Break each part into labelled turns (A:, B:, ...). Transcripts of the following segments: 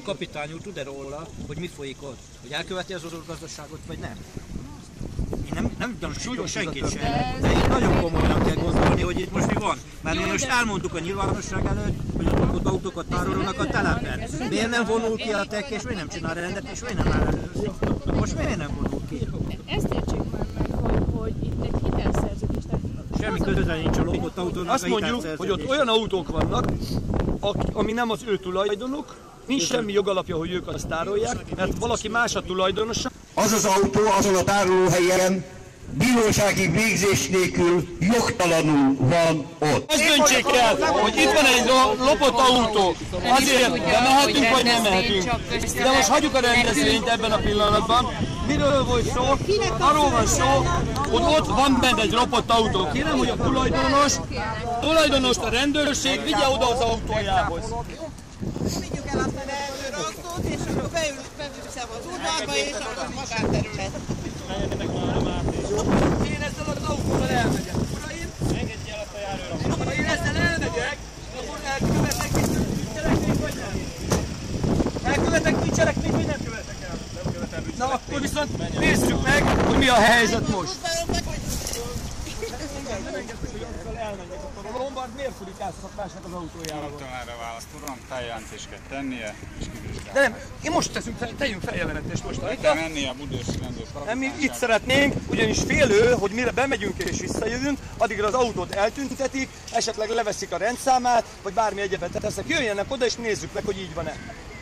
A: Kapitány úr tud-e róla, hogy mi folyik ott? Hogy elköveti az orosz gazdaságot, vagy nem? Én nem gyanúsítom senkit sem, de itt nagyon komolyan kell gondolni, hogy itt most mi van. Mert mi most elmondtuk a nyilvánosság előtt, hogy ott autókat tárolnak a telepen. Miért nem vonul ki a TEK, és miért nem csinál rendet, és miért nem áll ellenőrzi? Most miért nem vonul ki?
B: Ezt értsék már meg, hogy itt egy hitelszerződés.
A: Semmi köze nincs a lopott autónak.
C: Azt mondjuk, hogy ott olyan autók vannak, ami nem az ő tulajdonuk, nincs semmi jogalapja, hogy ők azt tárolják, mert valaki más a tulajdonosa.
D: Az az autó azon a tárolóhelyen bírósági végzés nélkül jogtalanul van ott.
C: Azt döntsék el, hogy itt van egy lopott autó, azért bemehetünk vagy nem mehetünk. De most hagyjuk a rendezvényt ebben a pillanatban. Miről volt szó? Arról van szó, hogy ott van benne egy lopott autó. Kérem, hogy a tulajdonost a rendőrség vigye oda az autójához.
E: Vigyük el azt a rendőrautót, és akkor beviszem az udvarba, és akkor magánterület.
C: Én ezzel az autóval elmegyek. Uraim, engedj el azt a járőre. Ha én ezzel elmegyek, akkor elkövetek bűncselekményt, vagy nem? Elkövetek bűncselekményt, vagy nem követek el? Nem követem bűncselekményt. Na akkor viszont nézzük meg, hogy mi a helyzet most. Nem engedtek, hogy azzal elmenjek. A Lombard miért furikáztat másnak az autójára?
F: Mondtam erre választ, uram, feljelentést kell tennie, és kivizsgálni.
C: De nem, én most tegyünk feljelentést most.
F: Meg kell mennie a Budaörsi rendőrparancsnokság.
C: Mi itt szeretnénk, ugyanis félő, hogy mire bemegyünk és visszajövünk, addigra az autót eltüntetik, esetleg leveszik a rendszámát, vagy bármi egyebet tesznek. Jöjjenek oda és nézzük meg, hogy így van-e.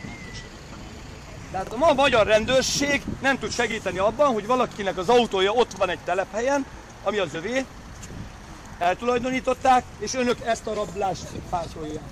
C: Tehát a magyar rendőrség nem tud segíteni abban, hogy valakinek az autója ott van egy telephelyen, ami az övé, eltulajdonították, és önök ezt a rablást pászolják.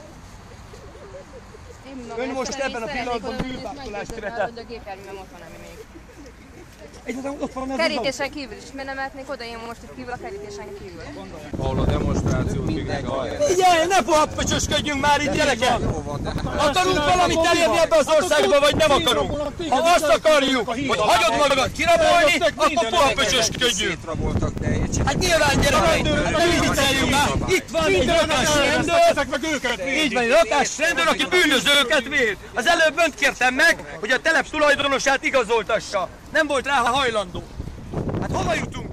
C: Ön most ebben a pillanatban bűnpártolást követel.
B: A gépjárművem ott van, ami még.
C: Egyáltalán ott van ez
B: Kerítésen kívül is, mert nem mehetnék oda, én most itt kívül a kerítésen kívül.
G: Ahol a demonstrációt
C: Figyelj, ne pohappöcsösködjünk már itt, gyerekek! Akarunk valamit elérni ebbe az országba, vagy nem akarunk? Ha azt akarjuk, hogy hagyod magad kirabolni, akkor pohappöcsösködjünk! Hát nyilván, gyerekek, ne vicceljünk már! Itt van egy rakásrendőr, így van egy rakásrendőr, aki bűnözőket véd. Az előbb önt kértem meg, hogy a telep tulajdonosát igazoltassa. Nem volt rá hajlandó. Hát hova jutunk?